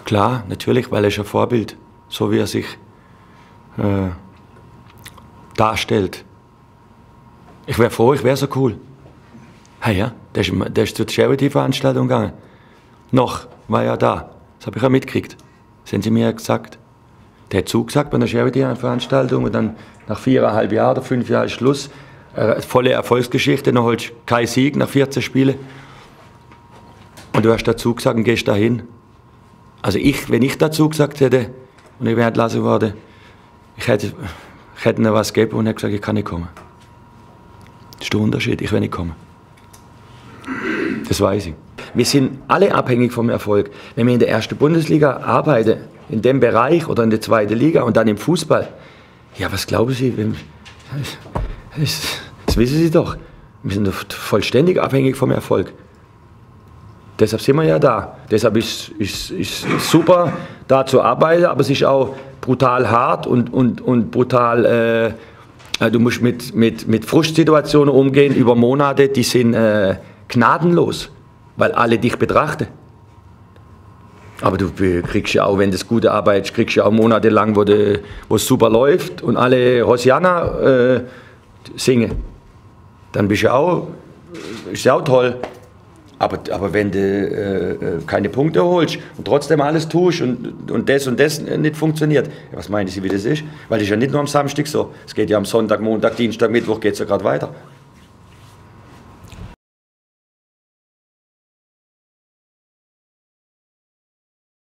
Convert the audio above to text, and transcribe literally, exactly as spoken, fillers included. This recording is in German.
Klar, natürlich, weil er ist ein Vorbild, so wie er sich äh, darstellt. Ich wäre froh, ich wäre so cool. Hey, ja, der ist, der ist zur Charity-Veranstaltung gegangen. Noch war er da. Das habe ich auch mitgekriegt. Das haben sie mir gesagt. Der hat zugesagt bei einer Charity-Veranstaltung und dann nach viereinhalb Jahren oder fünf Jahren Schluss. Äh, volle Erfolgsgeschichte, noch holst kein Sieg nach vierzehn Spielen. Und du hast dazu gesagt und gehst dahin. Also ich, wenn ich dazu gesagt hätte und ich wäre entlassen worden, ich hätte, ich hätte ihnen was gegeben und hätte gesagt, ich kann nicht kommen. Das ist der Unterschied, ich will nicht kommen. Das weiß ich. Wir sind alle abhängig vom Erfolg. Wenn wir in der ersten Bundesliga arbeiten, in dem Bereich oder in der zweiten Liga und dann im Fußball, ja, was glauben Sie? Das, das wissen Sie doch. Wir sind doch vollständig abhängig vom Erfolg. Deshalb sind wir ja da. Deshalb ist es ist, ist super, da zu arbeiten, aber es ist auch brutal hart und, und, und brutal. Äh, du musst mit, mit, mit Frustsituationen umgehen über Monate, die sind äh, gnadenlos, weil alle dich betrachten. Aber du kriegst ja auch, wenn du gut arbeitest, kriegst du ja auch monatelang, wo, de, wo es super läuft und alle Hosianna äh, singen. Dann bist du auch, ist ja auch toll. Aber, aber wenn du äh, keine Punkte holst und trotzdem alles tust und, und das und das nicht funktioniert, ja, was meinen Sie, wie das ist? Weil das ist ja nicht nur am Samstag so. Es geht ja am Sonntag, Montag, Dienstag, Mittwoch geht es ja gerade weiter.